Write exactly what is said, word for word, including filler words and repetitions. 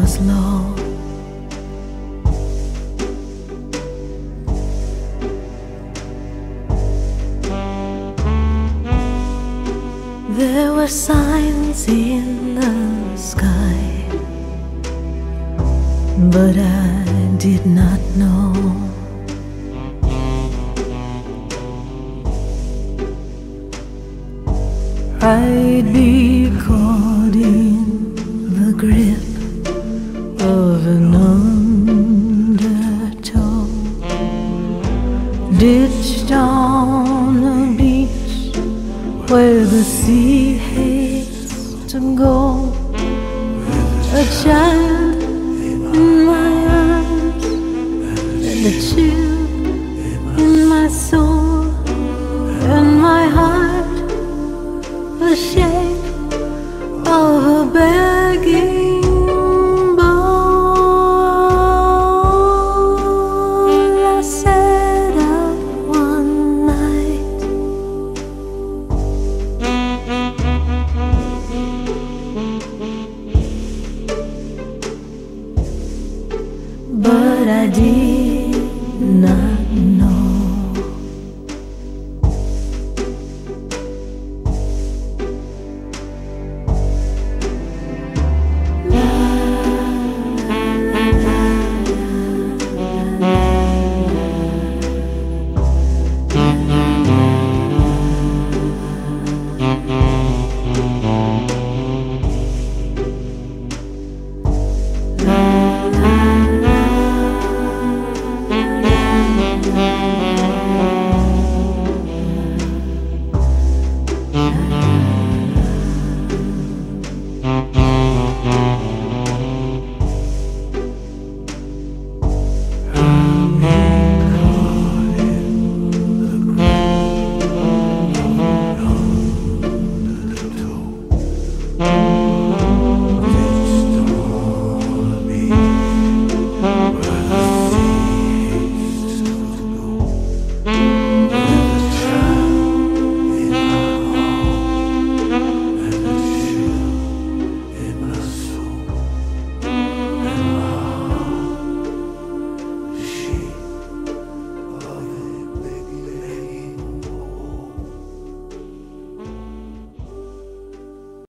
was low. There were signs in the sky, but I did not know. I'd be caught in the grip of an undertow, ditched on a beach where the sea hates to go. A child in my arms and a chill in my soul, and my heart the shape of a begging bowl. I set out one night, but I did